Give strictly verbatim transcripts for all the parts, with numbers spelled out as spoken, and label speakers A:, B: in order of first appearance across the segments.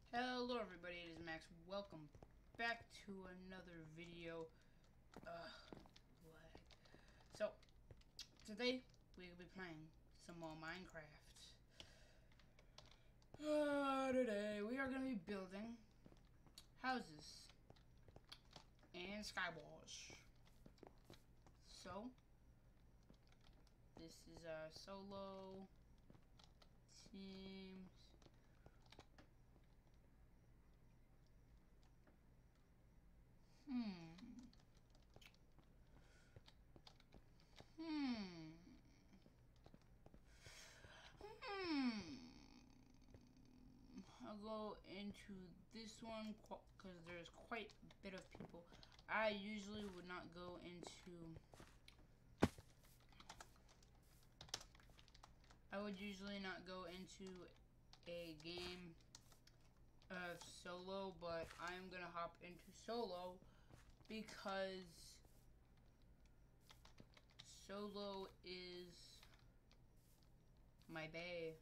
A: Hello everybody, it is Max. Welcome back to another video. Ugh, lag. So, today we will be playing some more Minecraft. Uh, today we are going to be building houses and skywalls. So, this is a solo teams. Hmm. Hmm. Hmm. I'll go into this one because there's quite a bit of people. I usually would not go into. I would usually not go into a game of solo, but I'm gonna hop into solo because solo is my bae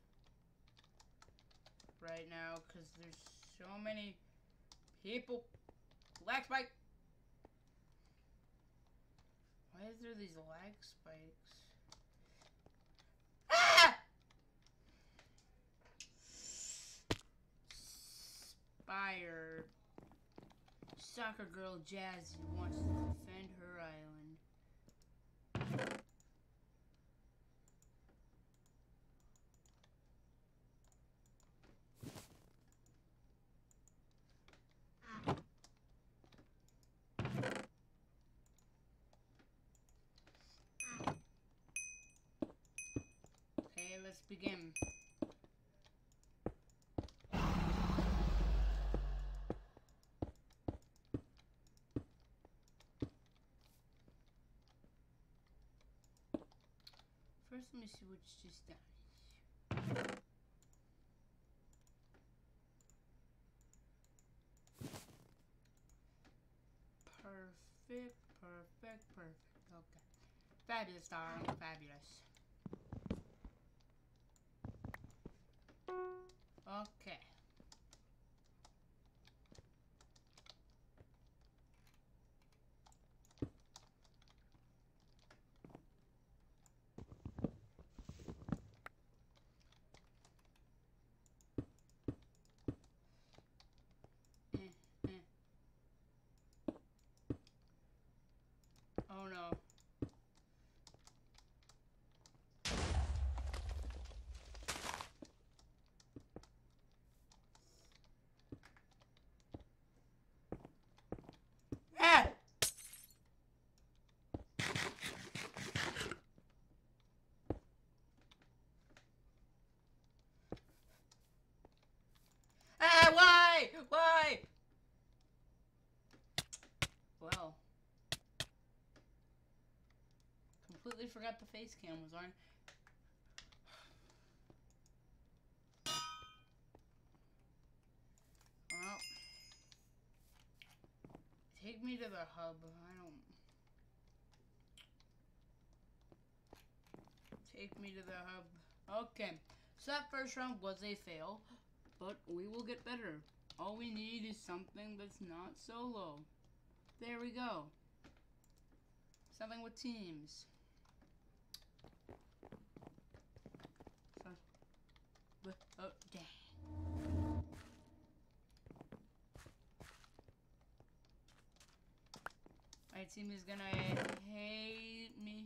A: right now because there's so many people. Lag spike. Why is there these lag spikes? Ah! Spire. Soccer girl Jazzy wants to defend her island. Okay, let's begin. First, let me see what's just done. Perfect, perfect, perfect. Okay. Fabulous, darling. Fabulous. Okay. Eh, eh. Oh no. Ah! Ah, why? Why? Well. Completely forgot the face cam was on. Well. Take me to the hub. I don't... Take me to the hub. Okay. So that first round was a fail. But we will get better. All we need is something that's not solo. There we go. Something with teams. So, but, oh, dang. My team is gonna hate me.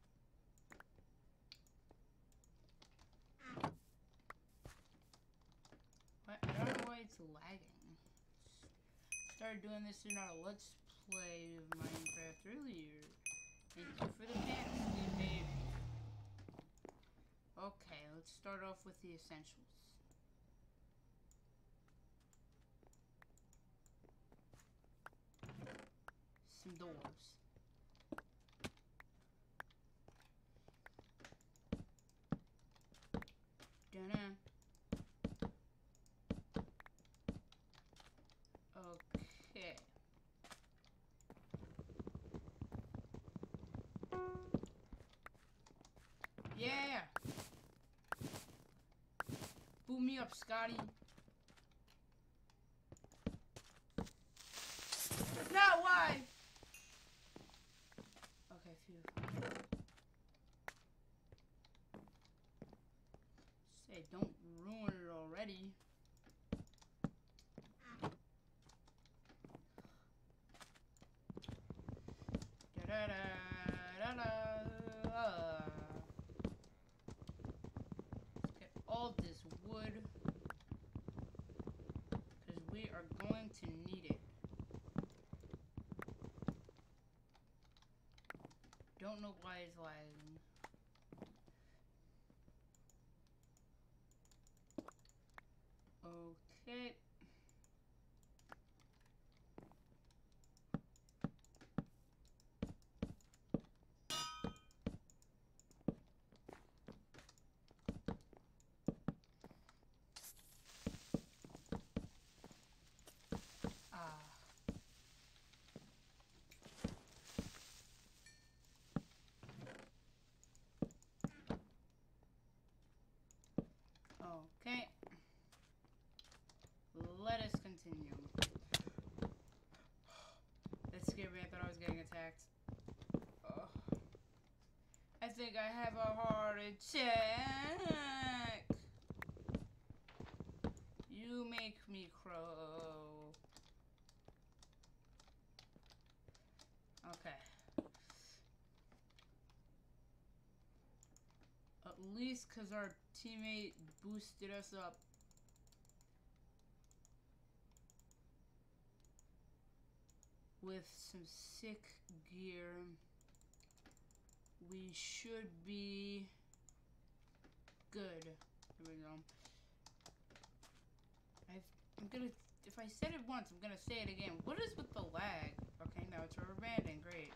A: What? I don't know why it's lagging. Started doing this in our Let's Play of Minecraft earlier. Thank you for the pants, baby. Okay, let's start off with the essentials. Some doors. Dun-dun. Okay. Yeah! Boot me up, Scotty. not why! Okay, phew. Say, don't ruin it already. Da-da-da-da-da. Let's get all this wood, because we are going to need it. Don't know why it's lagging. Okay. Ah. Okay. Let us continue. That scared me. I thought I was getting attacked. Ugh. I think I have a heart attack. You make me crow. Okay. At least because our teammate boosted us up. With some sick gear, we should be good. Here we go. I've, I'm gonna, if I said it once, I'm gonna say it again. What is with the lag? Okay, now it's rubber banding. Great.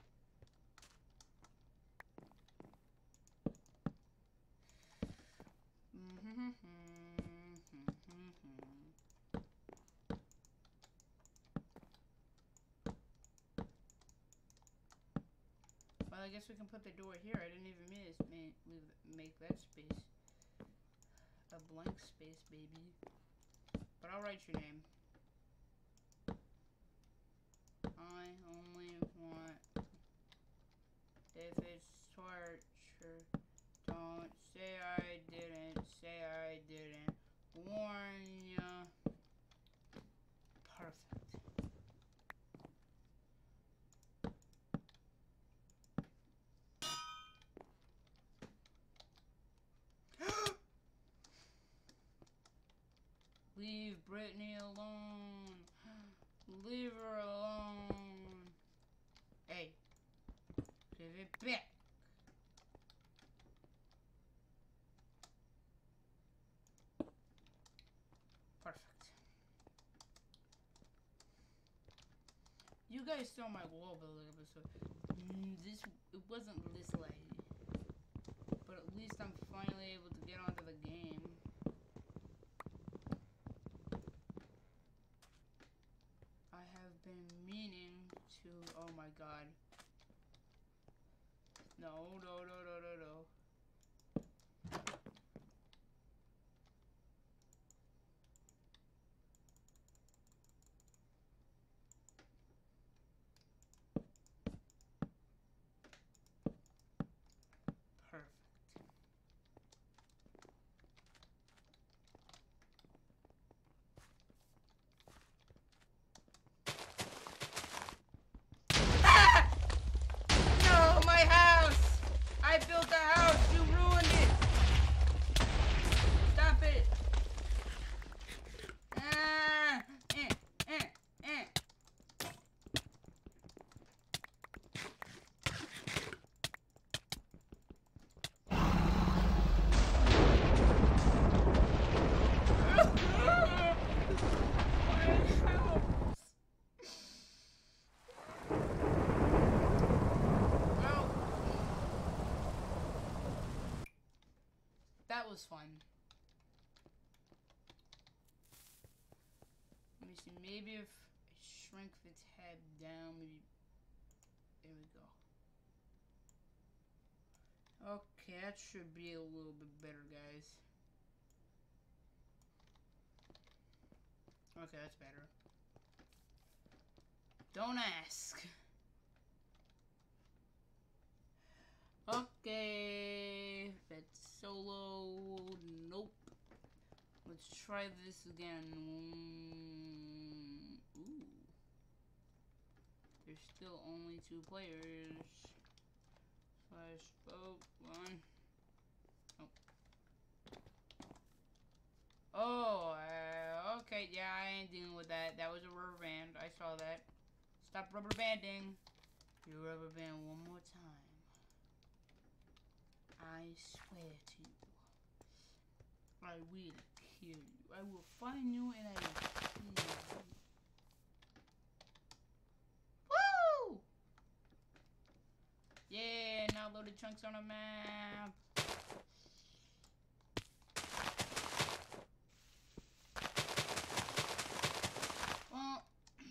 A: Well, I guess we can put the door here. I didn't even miss, make, make that space a blank space, baby. But I'll write your name. I only want, if it's torture, don't say I didn't, say I didn't warn ya. Perfect. Leave Brittany alone. Leave her alone. Hey. Give it back. Perfect. You guys saw my wall building episode. Mm, this, it wasn't this laggy. But at least I'm finally able to get onto the game. I have been meaning to, oh my god. No, no, no, no, no, no. I built the house, you ruined it! Stop it! Ah, eh, eh, eh. That was fun. Let me see, maybe if I shrink the tab down, maybe, there we go. Okay, that should be a little bit better, guys. Okay, that's better. Don't ask. Okay, it's solo. Nope. Let's try this again. Ooh. There's still only two players. Flash boat one. Oh. Oh, uh, okay, yeah, I ain't dealing with that. That was a rubber band. I saw that. Stop rubber banding. You rubber band one more time. I swear to you. I will kill you. I will find you and I will kill you. Woo! Yeah, now loaded chunks on a map. Well,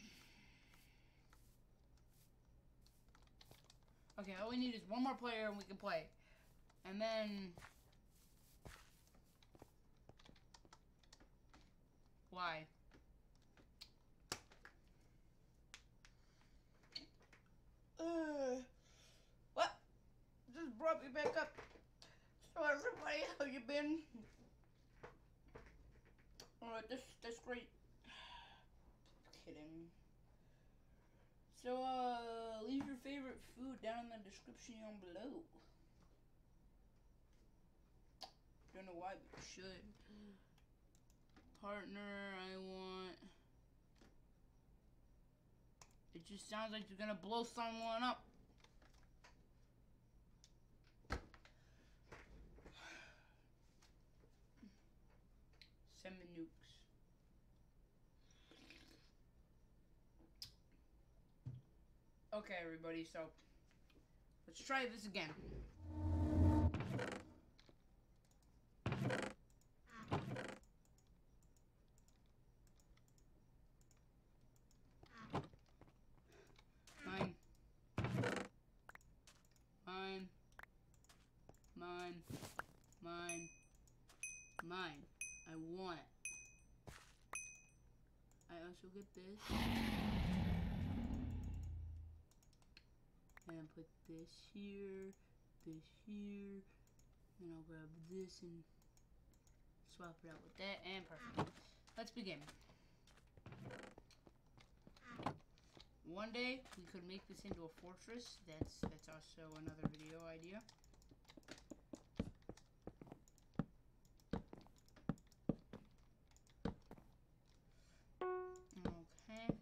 A: okay, all we need is one more player and we can play. And then... Why? Uh, what? Just brought me back up. So everybody, how you been? Alright, this that's great. Kidding. So uh leave your favorite food down in the description down below. Don't know why, but you should. Partner, I want... It just sounds like you're gonna blow someone up. Send me nukes. Okay, everybody, so let's try this again. Mine. Mine. Mine. Mine. Mine. I want it. I also get this. And put this here, this here, and I'll grab this and swap it out with that, and perfect. Let's begin. One day we could make this into a fortress. That's that's also another video idea. Okay.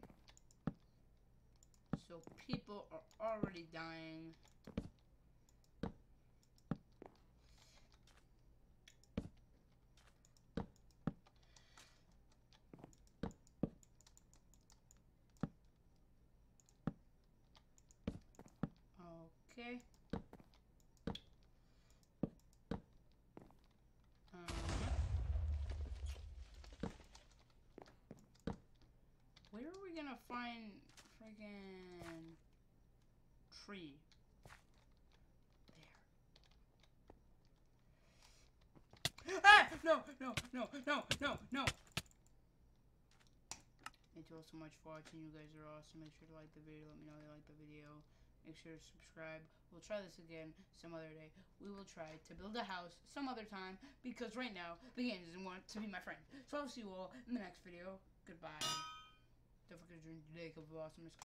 A: So people are already dying. Okay. Um, where are we gonna find friggin' tree? There. Ah! No! No! No! No! No! No! Thank you all so much for watching. You guys are awesome. Make sure to like the video. Let me know you like the video. Make sure to subscribe. We'll try this again some other day. We will try to build a house some other time because right now the game doesn't want to be my friend. So I'll see you all in the next video. Goodbye. Don't forget to drink today because of awesomeness.